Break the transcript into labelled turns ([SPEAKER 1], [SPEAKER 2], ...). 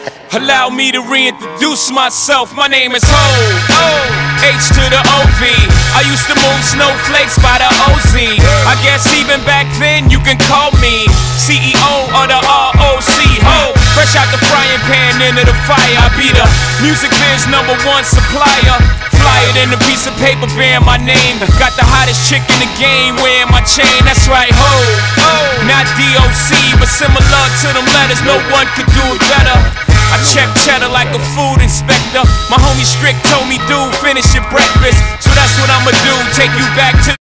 [SPEAKER 1] Allow me to reintroduce myself. My name is Ho, H to the O-V. I used to move snowflakes by the OZ. I guess even back then you can call me CEO of the ROC. Ho, fresh out the frying pan into the fire. I be the music biz #1 supplier. Flyer than a piece of paper bearing my name. Got the hottest chick in the game wearing my chain. That's right, Ho, not DOC, but similar to them letters. No one could do it better. I check cheddar like a food inspector. My homie Strick told me, dude, finish your breakfast. So that's what I'ma do, take you back to